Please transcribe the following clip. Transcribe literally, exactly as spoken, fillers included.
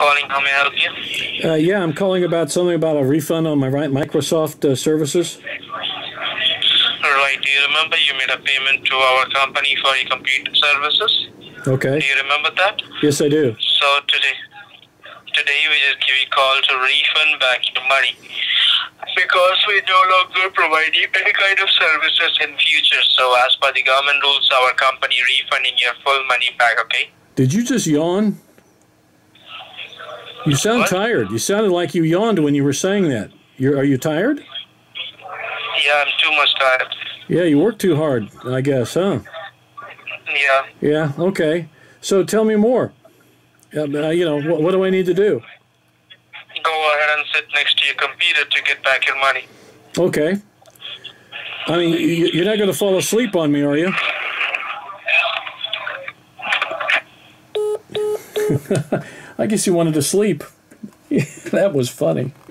calling. How may I help you? Uh, yeah, I'm calling about something about a refund on my right Microsoft uh, services. Right. Do you remember you made a payment to our company for your computer services? Okay. Do you remember that? Yes, I do. So today, today we just give you a call to refund back your money because we no longer provide you any kind of services in future. So as per the government rules, our company refunding your full money back. Okay. Did you just yawn? You sound What? tired. You sounded like you yawned when you were saying that. You're, are you tired? Yeah, I'm too much tired. Yeah, you worked too hard, I guess, huh? Yeah. Yeah, okay. So tell me more. Uh, you know, what, what do I need to do? Go ahead and sit next to your computer to get back your money. Okay. I mean, you, you're not going to fall asleep on me, are you? I guess you wanted to sleep. That was funny.